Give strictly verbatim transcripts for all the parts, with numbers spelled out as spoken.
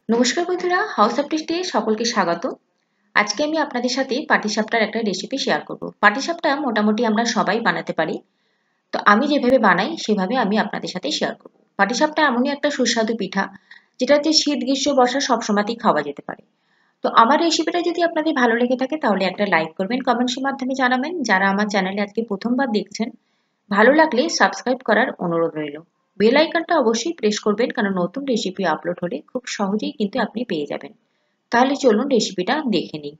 নমস্কার বন্ধুরা, house of টেস্টে সকলকে স্বাগত। আজকে আমি আপনাদের সাথে পাটিসাপটার একটা রেসিপি শেয়ার করব। পাটিসাপটা মোটামুটি আমরা সবাই বানাতে পারি, তো আমি যেভাবে বানাই সেভাবে আমি আপনাদের সাথে শেয়ার করব। পাটিসাপটা এমনই একটা সুস্বাদু পিঠা যেটাতে শীত গ্রীষ্ম বর্ষা সবসময়তেই খাওয়া যেতে পারে। তো আমার রেসিপিটা যদি আপনাদের ভালো লেগে থাকে তাহলে একটা লাইক করবেন, কমেন্টসের মাধ্যমে জানাবেন। যারা আমার চ্যানেলে আজকে প্রথমবার দেখছেন, ভালো লাগলে সাবস্ক্রাইব করার অনুরোধ রইল। বেল আইকনটা অবশ্যই প্রেস করবেন, কারণ নতুন রেসিপি আপলোড হলে খুব সহজেই কিন্তু আপনি পেয়ে যাবেন। তাহলে চলুন রেসিপিটা দেখে নিই।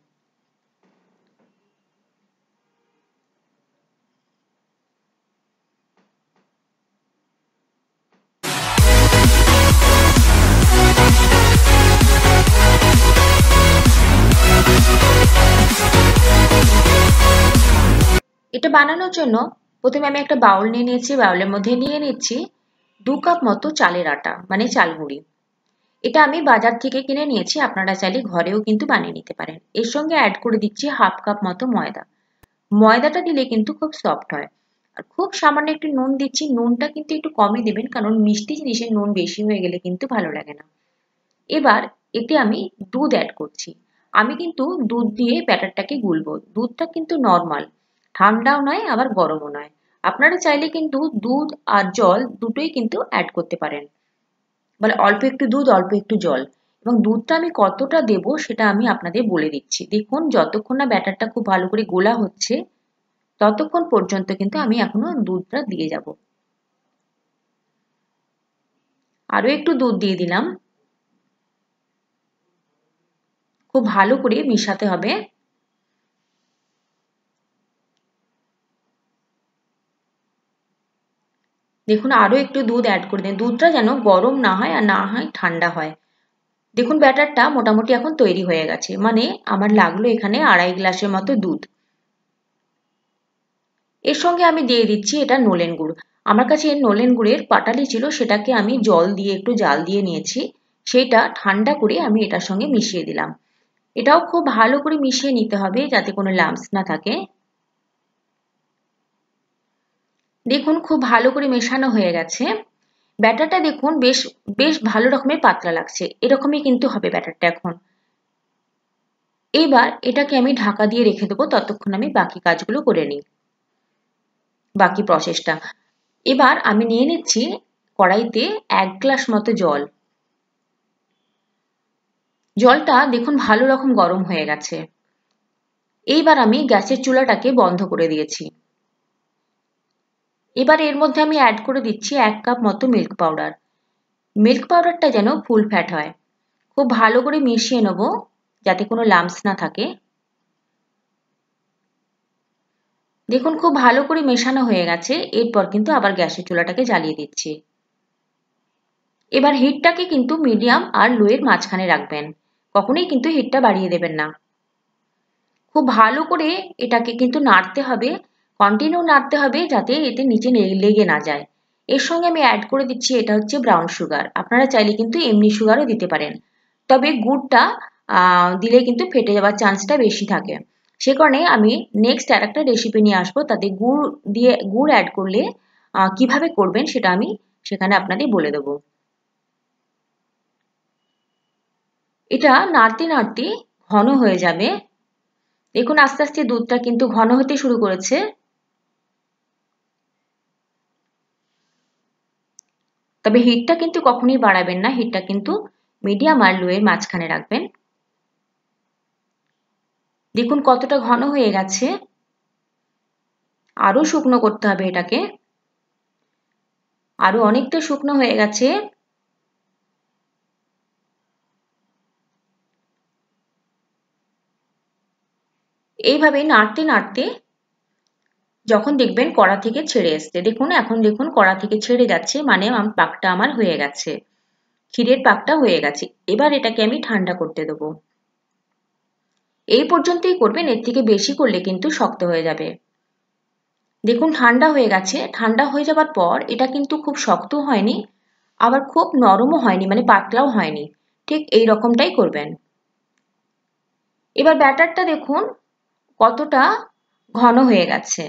এটা বানানোর জন্য প্রথমে আমি একটা বাউল নিয়ে নিয়েছি। বাউলের মধ্যে নিয়ে নিচ্ছি দু কাপ মতো চালের আটা, মানে চাল গুঁড়ি। এটা আমি বাজার থেকে কিনে নিয়েছি, আপনারা চাইলে ঘরেও কিন্তু বানিয়ে নিতে পারেন। এর সঙ্গে অ্যাড করে দিচ্ছি হাফ কাপ মতো ময়দা। ময়দাটা দিলে কিন্তু খুব সফট হয়। আর খুব সামান্য একটু নুন দিচ্ছি। নুনটা কিন্তু একটু কমই দেবেন, কারণ মিষ্টি জিনিসে নুন বেশি হয়ে গেলে কিন্তু ভালো লাগে না। এবার এতে আমি দুধ অ্যাড করছি। আমি কিন্তু দুধ দিয়ে ব্যাটারটাকে গুলবো। দুধটা কিন্তু নর্মাল, ঠান্ডাও নয় আবার গরমও নয়। আপনারা চাইলে কিন্তু দুধ আর জল দুটোই কিন্তু অ্যাড করতে পারেন, মানে অল্প একটু দুধ অল্প একটু জল। এবং দুধটা আমি কতটা দেব সেটা আমি আপনাদের বলে দিচ্ছি। দেখুন, যতক্ষণ না ব্যাটারটা খুব ভালো করে গোলা হচ্ছে ততক্ষণ পর্যন্ত কিন্তু আমি এখনো দুধটা দিয়ে যাব। আরো একটু দুধ দিয়ে দিলাম। খুব ভালো করে মিশাতে হবে। দেখুন, আরো একটু দুধ অ্যাড করে দিন। দুধটা যেন গরম না হয় আর না হয় ঠান্ডা হয়। দেখুন, ব্যাটারটা মোটামুটি এখন তৈরি হয়ে গেছে, মানে আমার লাগলো এখানে আড়াই গ্লাসের মতো দুধ। এর সঙ্গে আমি দিয়ে দিচ্ছি এটা নলেন গুড়। আমার কাছে নলেন গুড়ের পাটালি ছিল, সেটাকে আমি জল দিয়ে একটু জাল দিয়ে নিয়েছি। সেটা ঠান্ডা করে আমি এটার সঙ্গে মিশিয়ে দিলাম। এটাও খুব ভালো করে মিশিয়ে নিতে হবে যাতে কোনো লাম্পস না থাকে। দেখুন, খুব ভালো করে মেশানো হয়ে গেছে। ব্যাটারটা দেখুন বেশ বেশ ভালো রকমের পাতলা লাগছে। এরকমই কিন্তু হবে ব্যাটারটা এখন। এবার এটাকে আমি ঢাকা দিয়ে রেখে দেবো, ততক্ষণ আমি বাকি কাজগুলো করে নিই, বাকি প্রসেসটা। এবার আমি নিয়ে নিচ্ছি কড়াইতে এক গ্লাস মতো জল। জলটা দেখুন ভালো রকম গরম হয়ে গেছে। এইবার আমি গ্যাসের চুলাটাকে বন্ধ করে দিয়েছি। এবার এর মধ্যে আমি অ্যাড করে দিচ্ছি এক কাপ মতো মিল্ক পাউডার। মিল্ক পাউডারটা যেন ফুল ফ্যাট হয়। খুব ভালো করে মিশিয়ে নেব যাতে কোনো লাম্পস না থাকে। দেখুন, খুব ভালো করে মেশানো হয়ে গেছে। এরপর কিন্তু আবার গ্যাসের চুলাটাকে জ্বালিয়ে দিচ্ছি। এবার হিটটাকে কিন্তু মিডিয়াম আর লোয়ের মাঝখানে রাখবেন। কখনোই কিন্তু হিটটা বাড়িয়ে দেবেন না। খুব ভালো করে এটাকে কিন্তু নাড়তে হবে, কন্টিনিউ নাড়তে হবে যাতে এতে নিচে লেগে না যায়। এর সঙ্গে আমি অ্যাড করে দিচ্ছি, এটা হচ্ছে ব্রাউন সুগার। আপনারা চাইলে কিন্তু এমনি সুগারও দিতে পারেন, তবে গুড়টা দিলে কিন্তু ফেটে যাওয়ার চান্সটা বেশি থাকে। সে কারণে আমি নেক্সট আর একটা রেসিপি নিয়ে আসবো, তাতে গুড় দিয়ে গুড় অ্যাড করলে কিভাবে করবেন সেটা আমি সেখানে আপনাদের বলে দেবো। এটা নাড়তে নাড়তে ঘন হয়ে যাবে। দেখুন, আস্তে আস্তে দুধটা কিন্তু ঘন হতে শুরু করেছে। তবে হিটটা কিন্তু কখনোই বাড়াবেন না, হিটটা কিন্তু মিডিয়াম আর লোয়ের মাঝখানে রাখবেন। দেখুন কতটা ঘন হয়ে গেছে। আরো শুকনো করতে হবে এটাকে। আরো অনেকটা শুকনো হয়ে গেছে। এইভাবে নাড়তে নাড়তে যখন দেখবেন কড়া থেকে ছেড়ে এসছে, দেখুন এখন দেখুন কড়া থেকে ছেড়ে যাচ্ছে, মানে পাকটা আমার হয়ে গেছে, ক্ষীরের পাকটা হয়ে গেছে। এবার এটাকে আমি ঠান্ডা করতে দেবো। এই পর্যন্তই করবেন, এর থেকে বেশি করলে কিন্তু শক্ত হয়ে যাবে। দেখুন ঠান্ডা হয়ে গেছে। ঠান্ডা হয়ে যাবার পর এটা কিন্তু খুব শক্ত হয়নি, আবার খুব নরমও হয়নি, মানে পাতলাও হয়নি। ঠিক এই রকমটাই করবেন। এবার ব্যাটারটা দেখুন কতটা ঘন হয়ে গেছে।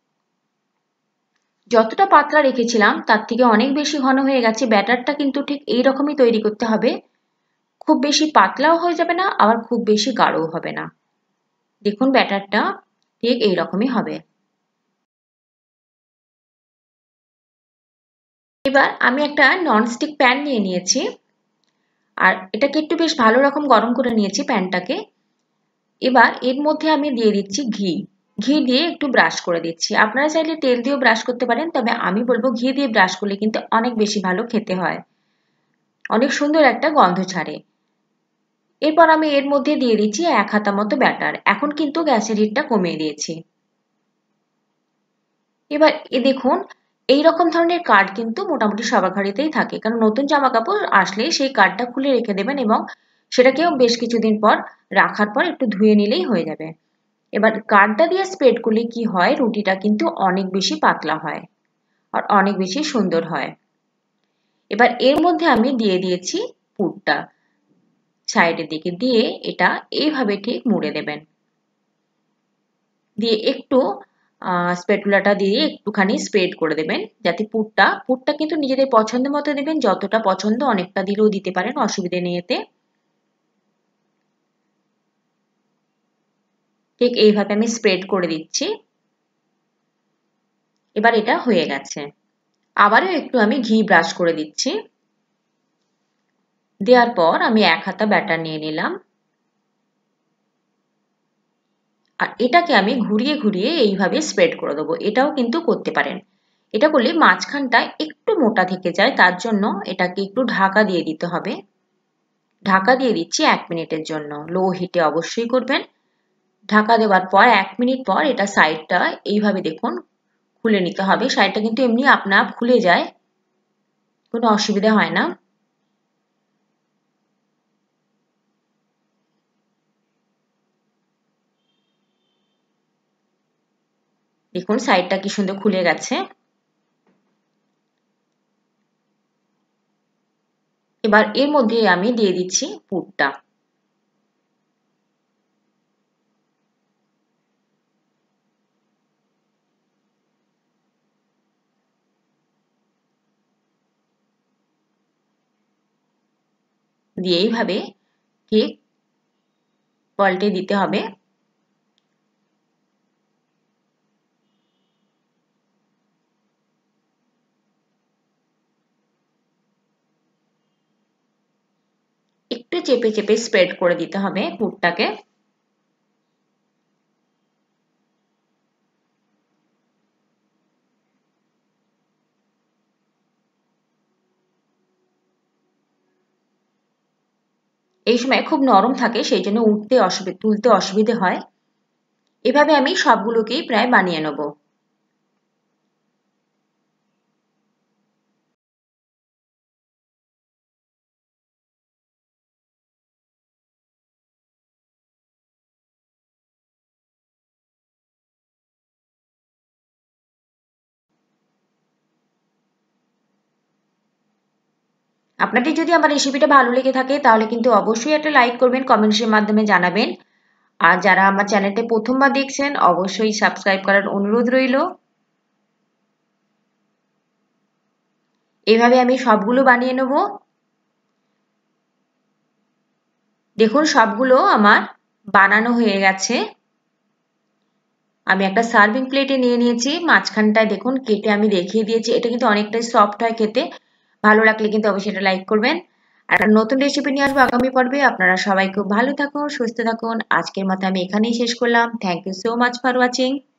যতটা পাতলা রেখেছিলাম তার থেকে অনেক বেশি ঘন হয়ে গেছে। ব্যাটারটা কিন্তু ঠিক এই রকমই তৈরি করতে হবে, খুব বেশি পাতলাও হয়ে যাবে না, আবার খুব বেশি গাঢ়ও হবে না। দেখুন ব্যাটারটা ঠিক এইরকমই হবে। এবার আমি একটা ননস্টিক প্যান নিয়ে নিয়েছি, আর এটাকে একটু বেশ ভালো রকম গরম করে নিয়েছি প্যানটাকে। এবার এর মধ্যে আমি দিয়ে দিচ্ছি ঘি। ঘি দিয়ে একটু ব্রাশ করে দিচ্ছি। আপনারা চাইলে তেল দিয়েও ব্রাশ করতে পারেন, তবে আমি বলবো ঘি দিয়ে ব্রাশ করলে কিন্তু অনেক বেশি ভালো খেতে হয়, অনেক সুন্দর একটা গন্ধ ছাড়ে। এরপর আমি এর মধ্যে দিয়ে দিচ্ছি এক হাতা মতো ব্যাটার। এখন কিন্তু গ্যাসের হিটটা কমিয়ে দিয়েছি। এবার এ দেখুন এইরকম ধরনের কার্ড কিন্তু মোটামুটি সবার ঘরেতেই থাকে, কারণ নতুন জামা কাপড় আসলে সেই কার্ডটা খুলে রেখে দেবেন এবং সেটাকেও বেশ কিছুদিন পর রাখার পর একটু ধুয়ে নিলেই হয়ে যাবে। এবার কার্ডটা দিয়ে স্প্রেড করলে কি হয়, রুটিটা কিন্তু অনেক বেশি পাতলা হয় আর অনেক বেশি সুন্দর হয়। এবার এর মধ্যে আমি দিয়ে দিয়েছি পুরটা, সাইডের দিকে দিয়ে এটা এইভাবে ঠিক মুড়ে দেবেন। দিয়ে একটু স্প্যাটুলাটা দিয়ে একটুখানি স্প্রেড করে দেবেন, যাতে পুরটা পুরটা কিন্তু নিজেদের পছন্দ মতো দেবেন, যতটা পছন্দ অনেকটা দিলেও দিতে পারেন, অসুবিধে নেই এতে। ঠিক এইভাবে আমি স্প্রেড করে দিচ্ছি। এবার এটা হয়ে গেছে। আবারও একটু আমি ঘি ব্রাশ করে দিচ্ছি। দেওয়ার পর আমি এক হাতা ব্যাটার নিয়ে নিলাম, আর এটাকে আমি ঘুরিয়ে ঘুরিয়ে এইভাবে স্প্রেড করে দেবো। এটাও কিন্তু করতে পারেন। এটা করলে মাঝখানটা একটু মোটা থেকে যায়, তার জন্য এটাকে একটু ঢাকা দিয়ে দিতে হবে। ঢাকা দিয়ে দিচ্ছি এক মিনিটের জন্য, লো হিটে অবশ্যই করবেন। ঢাকা দেওয়ার পর এক মিনিট পর এটা সাইডটা এইভাবে দেখুন খুলে নিতে হবে। সাইডটা কিন্তু এমনি আপনা আপ খুলে যায়, কোনো অসুবিধা হয় না। দেখুন সাইডটা কি সুন্দর খুলে গেছে। এবার এর মধ্যে আমি দিয়ে দিচ্ছি পুরটা। দিয়ে এইভাবে ঠিক পাল্টে দিতে হবে। একটু চেপে চেপে স্প্রেড করে দিতে হবে পুরটাকে। এই সময় খুব নরম থাকে, সেই জন্য উঠতে অসুবিধা তুলতে অসুবিধে হয়। এভাবে আমি সবগুলোকেই প্রায় বানিয়ে নেব। আপনাদের যদি আমার রেসিপিটা ভালো লেগে থাকে তাহলে কিন্তু অবশ্যই একটা লাইক করবেন, কমেন্টসের মাধ্যমে জানাবেন। আর যারা আমার চ্যানেলটা প্রথমবার দেখছেন অবশ্যই সাবস্ক্রাইব করার অনুরোধ রইল। এভাবে আমি সবগুলো বানিয়ে নেব। দেখুন সবগুলো আমার বানানো হয়ে গেছে। আমি একটা সার্ভিং প্লেটে নিয়ে নিয়েছি, মাঝখানটায় দেখুন কেটে আমি দেখিয়ে দিয়েছি। এটা কিন্তু অনেকটাই সফট হয় খেতে। ভালো লাগলে কিন্তু অবশ্যই এটা লাইক করবেন। আর একটা নতুন রেসিপি নিয়ে আসবো আগামী পর্বে। আপনারা সবাই খুব ভালো থাকুন, সুস্থ থাকুন। আজকের মতো আমি এখানেই শেষ করলাম। Thank you so much for watching.